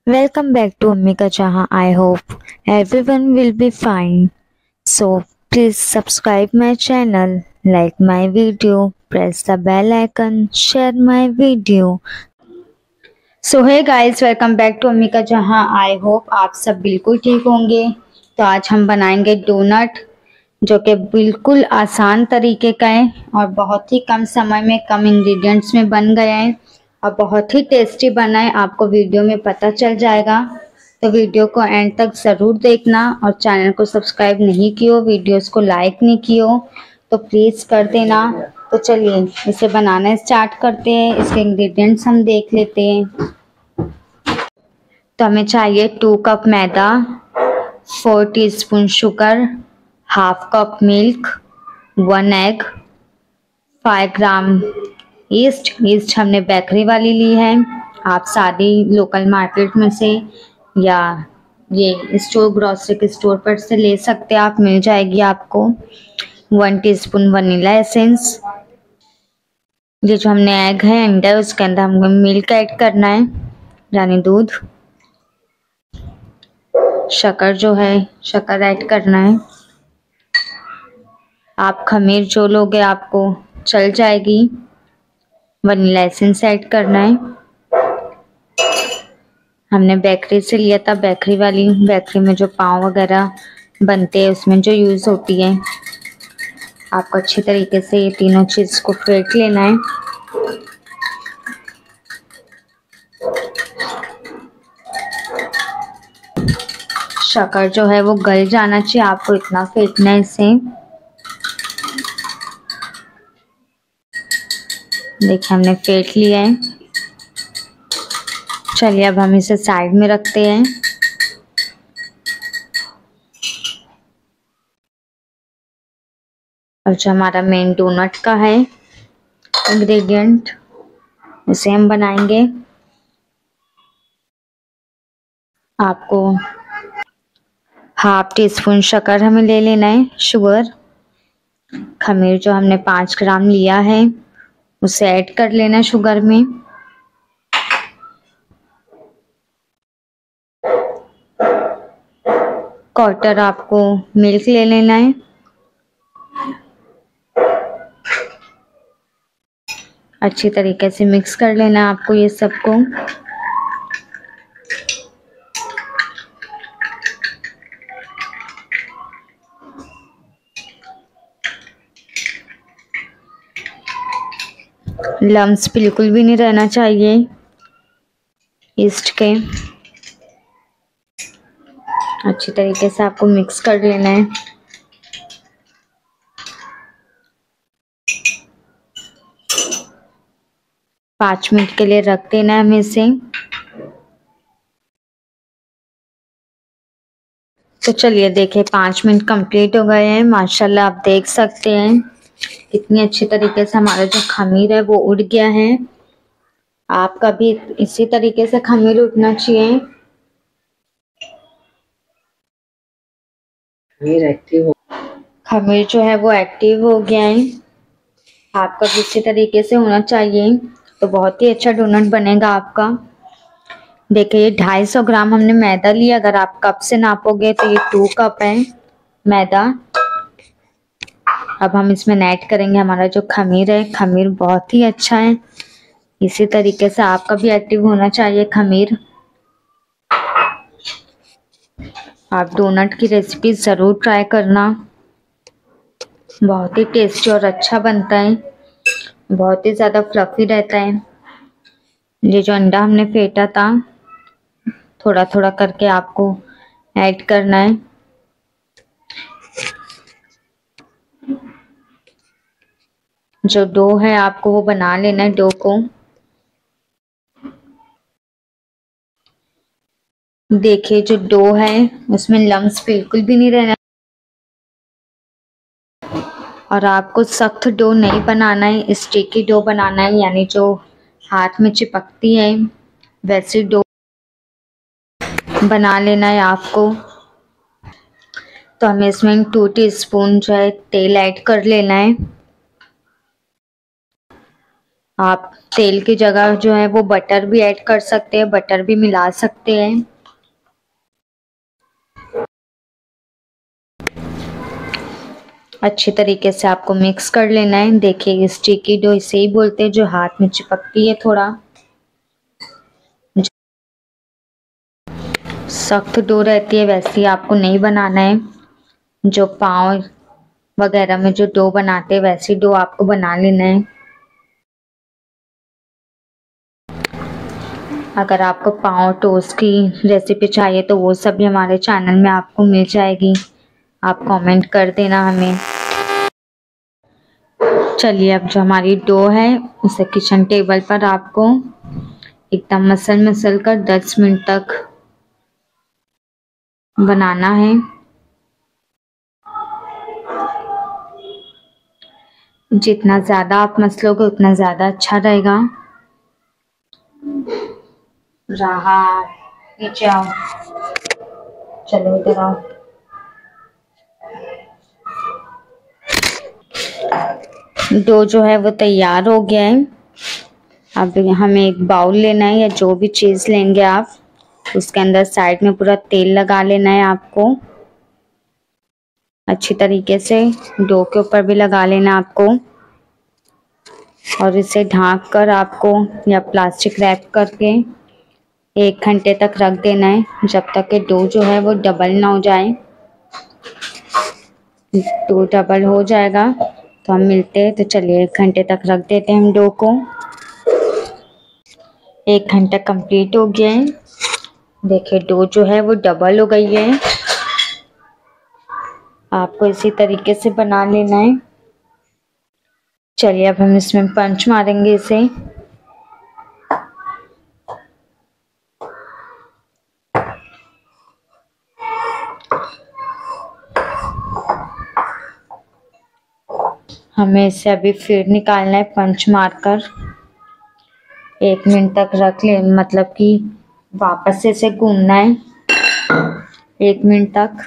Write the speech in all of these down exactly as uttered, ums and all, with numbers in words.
Welcome back to Ammika Jahan. I hope everyone will be fine. So please subscribe my channel, like my video, press the bell icon, share my video. So है guys, welcome back to अम्मिका जहां। I hope आप सब बिल्कुल ठीक होंगे। तो आज हम बनाएंगे डोनट, जो कि बिल्कुल आसान तरीके का है और बहुत ही कम समय में कम इंग्रेडिएंट्स में बन गया है और बहुत ही टेस्टी बना है। आपको वीडियो में पता चल जाएगा, तो वीडियो को एंड तक ज़रूर देखना। और चैनल को सब्सक्राइब नहीं किया, वीडियोस को लाइक नहीं किया तो प्लीज़ कर देना। तो चलिए इसे बनाना स्टार्ट करते हैं। इसके इंग्रेडिएंट्स हम देख लेते हैं। तो हमें चाहिए two cup maida, four teaspoon sugar, half cup milk, one egg, five gram yeast. Yeast हमने बेकरी वाली ली है। आप सादी लोकल मार्केट में से या ये स्टोर ग्रॉसरी के स्टोर पर से ले सकते हैं आप, मिल जाएगी आपको। One teaspoon vanilla essence. ये जो हमने एग है, अंडा है, उसके अंदर हमको मिल्क ऐड करना है, यानी दूध। शक्कर जो है, शक्कर ऐड करना है। आप खमीर जो लोगे आपको चल जाएगी। वनीला एसेंस ऐड करना है। हमने बेकरी से लिया था, बेकरी वाली। बेकरी में जो पाव वगैरह बनते हैं उसमें जो यूज़ होती है। आपको अच्छी तरीके से ये तीनों चीज़ को फेंट लेना है। शक्कर जो है वो गल जाना चाहिए, आपको इतना फेंटना है इसे। देखिए हमने फेंट लिया है। चलिए अब हम इसे साइड में रखते हैं। और जो हमारा मेन डोनट का है इंग्रेडिएंट, उसे हम बनाएंगे। आपको हाफ टी स्पून शक्कर हमें ले लेना है, शुगर। खमीर जो हमने पाँच ग्राम लिया है उसे ऐड कर लेना है शुगर में। क्वार्टर आपको मिल्क ले लेना है। अच्छी तरीके से मिक्स कर लेना है आपको ये सबको। लम्स बिल्कुल भी नहीं रहना चाहिए ईस्ट के। अच्छी तरीके से आपको मिक्स कर लेना है। पाँच मिनट के लिए रख देना है हमें इसे। तो चलिए देखिए पाँच मिनट कंप्लीट हो गए हैं। माशाल्लाह आप देख सकते हैं कितनी अच्छी तरीके से हमारा जो खमीर है वो उड़ गया है। आपका भी इसी तरीके से खमीर उठना चाहिए। खमीर एक्टिव हो खमीर जो है वो एक्टिव हो गया है। आपका भी इसी तरीके से होना चाहिए, तो बहुत ही अच्छा डोनट बनेगा आपका। देखिए ढाई सौ ग्राम हमने मैदा लिया। अगर आप कप से नापोगे तो ये टू कप है मैदा। अब हम इसमें ऐड करेंगे हमारा जो खमीर है। खमीर बहुत ही अच्छा है, इसी तरीके से आपका भी एक्टिव होना चाहिए खमीर। आप डोनट की रेसिपी ज़रूर ट्राई करना, बहुत ही टेस्टी और अच्छा बनता है, बहुत ही ज़्यादा फ्लफी रहता है। ये जो अंडा हमने फेंटा था, थोड़ा थोड़ा करके आपको ऐड करना है। जो डो है आपको वो बना लेना है डो को। देखिए जो डो है उसमें लम्स बिल्कुल भी नहीं रहना और आपको सख्त डो नहीं बनाना है, स्टिकी डो बनाना है, यानी जो हाथ में चिपकती है वैसी डो बना लेना है आपको। तो हमें इसमें टू टीस्पून जो है तेल ऐड कर लेना है। आप तेल की जगह जो है वो बटर भी ऐड कर सकते हैं, बटर भी मिला सकते हैं। अच्छी तरीके से आपको मिक्स कर लेना है। देखिए स्टिकी डो इसे ही बोलते हैं जो हाथ में चिपकती है, थोड़ा सख्त डो रहती है वैसी आपको नहीं बनाना है। जो पाव वगैरह में जो डो बनाते हैं वैसी डो आपको बना लेना है। अगर आपको पाव टोस्ट की रेसिपी चाहिए तो वो सब भी हमारे चैनल में आपको मिल जाएगी, आप कमेंट कर देना हमें। चलिए अब जो हमारी डो है उसे किचन टेबल पर आपको एकदम मसल मसल कर दस मिनट तक बनाना है। जितना ज़्यादा आप मसलोगे उतना ज़्यादा अच्छा रहेगा। रहा नीचे आओ, चलो इधर आओ। डो जो है वो तैयार हो गया है। अब हमें एक बाउल लेना है या जो भी चीज़ लेंगे आप, उसके अंदर साइड में पूरा तेल लगा लेना है आपको। अच्छी तरीके से डो के ऊपर भी लगा लेना आपको और इसे ढक कर आपको या प्लास्टिक रैप करके एक घंटे तक रख देना है, जब तक कि डो जो है वो डबल ना हो जाए। डो डबल हो जाएगा तो हम मिलते हैं। तो चलिए एक घंटे तक रख देते हैं हम डो को। एक घंटा कंप्लीट हो गया है। देखिए डो जो है वो डबल हो गई है। आपको इसी तरीके से बना लेना है। चलिए अब हम इसमें पंच मारेंगे इसे। हमें इसे अभी फिर निकालना है पंच मारकर। एक मिनट तक रख ले, मतलब कि वापस से इसे घूमना है एक मिनट तक।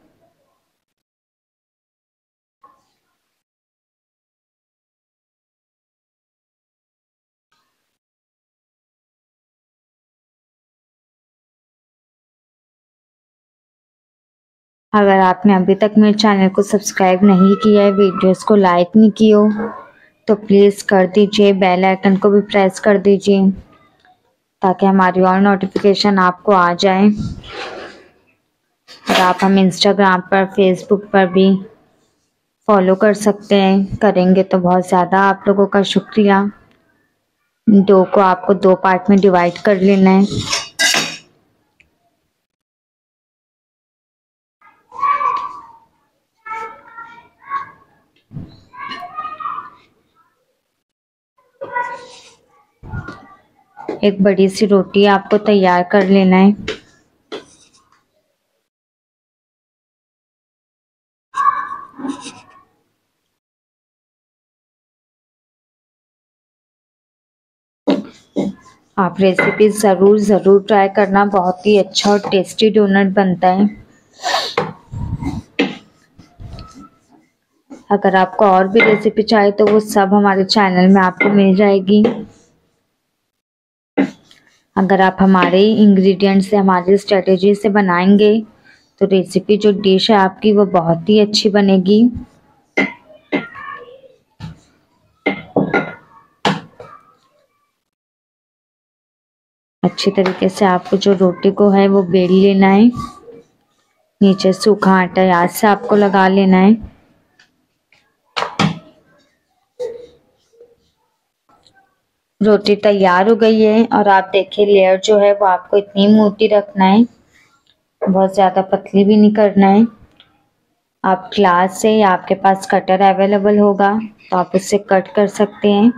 अगर आपने अभी तक मेरे चैनल को सब्सक्राइब नहीं किया है, वीडियोस को लाइक नहीं की हो, तो प्लीज़ कर दीजिए। बेल आइकन को भी प्रेस कर दीजिए ताकि हमारी और नोटिफिकेशन आपको आ जाए। और आप हम इंस्टाग्राम पर, फेसबुक पर भी फॉलो कर सकते हैं। करेंगे तो बहुत ज़्यादा आप लोगों का शुक्रिया। डो को आपको दो पार्ट में डिवाइड कर लेना है। एक बड़ी सी रोटी आपको तैयार कर लेना है। आप रेसिपी ज़रूर ज़रूर ट्राई करना, बहुत ही अच्छा और टेस्टी डोनट बनता है। अगर आपको और भी रेसिपी चाहिए तो वो सब हमारे चैनल में आपको मिल जाएगी। अगर आप हमारे इंग्रेडिएंट्स से, हमारी स्ट्रेटेजी से बनाएंगे तो रेसिपी जो डिश है आपकी वो बहुत ही अच्छी बनेगी। अच्छी तरीके से आपको जो रोटी को है वो बेल लेना है। नीचे सूखा आटा याद से आपको लगा लेना है। रोटी तैयार हो गई है और आप देखिए लेयर जो है वो आपको इतनी मोटी रखना है, बहुत ज़्यादा पतली भी नहीं करना है। आप ग्लास से या आपके पास कटर अवेलेबल होगा तो आप उससे कट कर सकते हैं।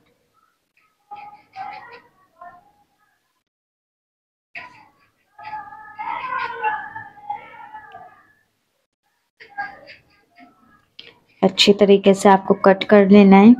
अच्छी तरीके से आपको कट कर लेना है।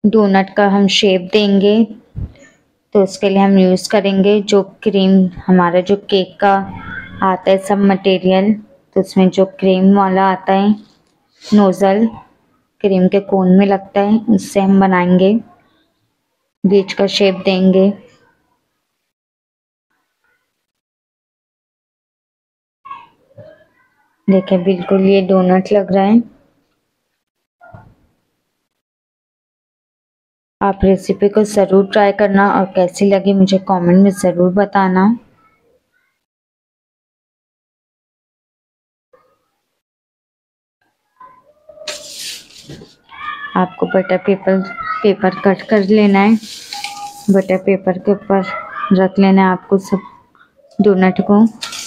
डोनट का हम शेप देंगे, तो उसके लिए हम यूज़ करेंगे जो क्रीम, हमारा जो केक का आता है सब मटेरियल, तो उसमें जो क्रीम वाला आता है नोज़ल, क्रीम के कोन में लगता है, उससे हम बनाएंगे, बीच का शेप देंगे। देखिए बिल्कुल ये डोनट लग रहा है। आप रेसिपी को ज़रूर ट्राई करना और कैसी लगी मुझे कमेंट में ज़रूर बताना। आपको बटर पेपर पेपर कट कर लेना है, बटर पेपर के ऊपर रख लेना है आपको सब डोनट को।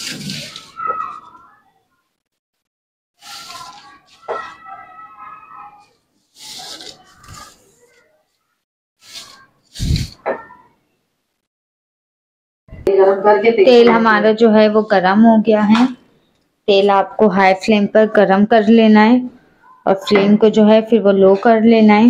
तेल हमारा जो है वो गरम हो गया है। तेल आपको हाई फ्लेम पर गरम कर लेना है और फ्लेम को जो है फिर वो लो कर लेना है।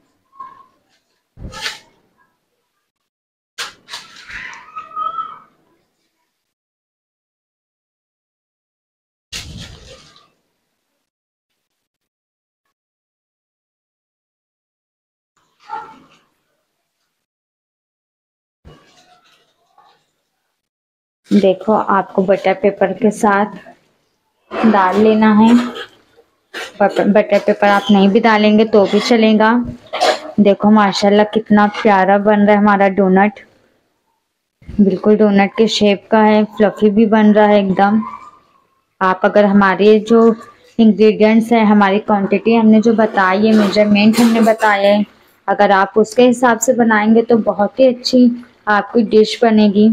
देखो आपको बटर पेपर के साथ डाल लेना है। बटर पेपर आप नहीं भी डालेंगे तो भी चलेगा। देखो माशाल्लाह कितना प्यारा बन रहा है हमारा डोनट, बिल्कुल डोनट के शेप का है, फ्लफी भी बन रहा है एकदम। आप अगर हमारे जो इंग्रेडिएंट्स है, हमारी क्वांटिटी हमने जो बताई है, मेजरमेंट हमने बताया है, अगर आप उसके हिसाब से बनाएंगे तो बहुत ही अच्छी आपकी डिश बनेगी।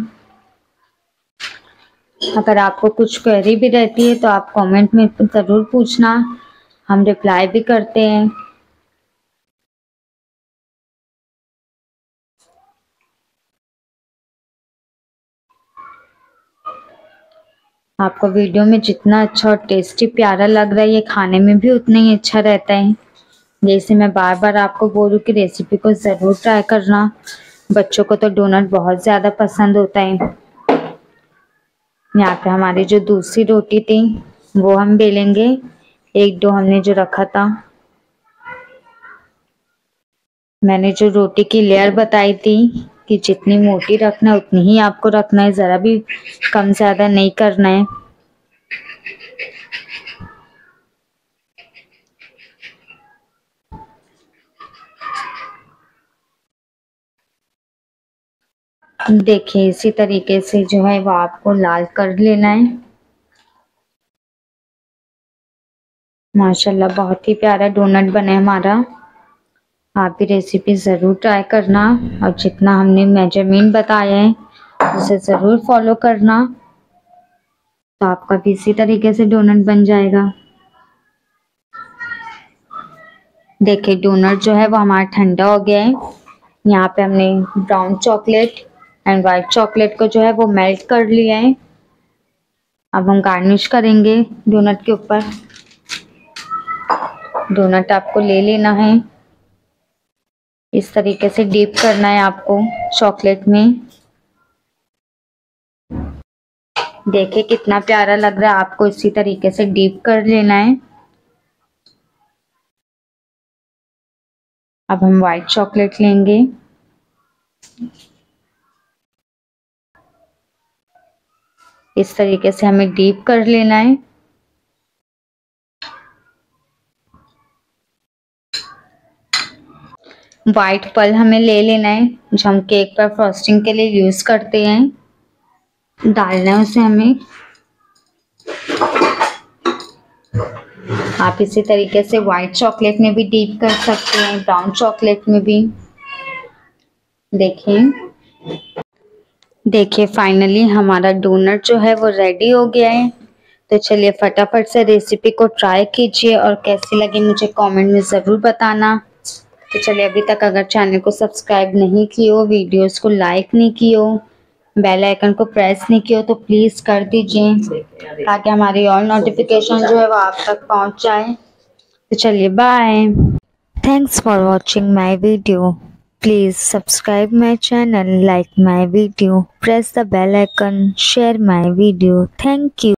अगर आपको कुछ क्वेरी भी रहती है तो आप कमेंट में ज़रूर पूछना, हम रिप्लाई भी करते हैं। आपको वीडियो में जितना अच्छा और टेस्टी प्यारा लग रहा है, ये खाने में भी उतना ही अच्छा रहता है। जैसे मैं बार बार आपको बोलूँ कि रेसिपी को ज़रूर ट्राई करना। बच्चों को तो डोनट बहुत ज़्यादा पसंद होता है। यहाँ पे हमारी जो दूसरी रोटी थी वो हम बेलेंगे, एक दो हमने जो रखा था। मैंने जो रोटी की लेयर बताई थी कि जितनी मोटी रखना है उतनी ही आपको रखना है, ज़रा भी कम ज़्यादा नहीं करना है। देखिए इसी तरीके से जो है वो आपको लाल कर लेना है। माशाल्लाह बहुत ही प्यारा डोनट बना है हमारा। आप भी रेसिपी ज़रूर ट्राई करना और जितना हमने मेजरमेंट बताया है उसे ज़रूर फॉलो करना, तो आपका भी इसी तरीके से डोनट बन जाएगा। देखिए डोनट जो है वो हमारा ठंडा हो गया है। यहाँ पे हमने brown chocolate and white chocolate को जो है वो मेल्ट कर लिया है। अब हम गार्निश करेंगे डोनट के ऊपर। डोनट आपको ले लेना है, इस तरीके से डीप करना है आपको चॉकलेट में। देखिए कितना प्यारा लग रहा है, आपको इसी तरीके से डीप कर लेना है। अब हम वाइट चॉकलेट लेंगे, इस तरीके से हमें डीप कर लेना है। वाइट पल हमें ले लेना है जो हम केक पर फ्रॉस्टिंग के लिए यूज करते हैं, डालना है उसे हमें। आप इसी तरीके से वाइट चॉकलेट में भी डीप कर सकते हैं, ब्राउन चॉकलेट में भी। देखिए देखिए फाइनली हमारा डोनट जो है वो रेडी हो गया है। तो चलिए फटाफट से रेसिपी को ट्राई कीजिए और कैसी लगी मुझे कमेंट में ज़रूर बताना। तो चलिए अभी तक अगर चैनल को सब्सक्राइब नहीं किए हो, वीडियोस को लाइक नहीं किए हो, बेल आइकन को प्रेस नहीं किया हो तो प्लीज़ कर दीजिए ताकि हमारी और नोटिफिकेशन जो है वो आप तक पहुंच जाए। तो चलिए bye. Thanks for watching my video. Please subscribe my channel, like my video, press the bell icon, share my video. Thank you.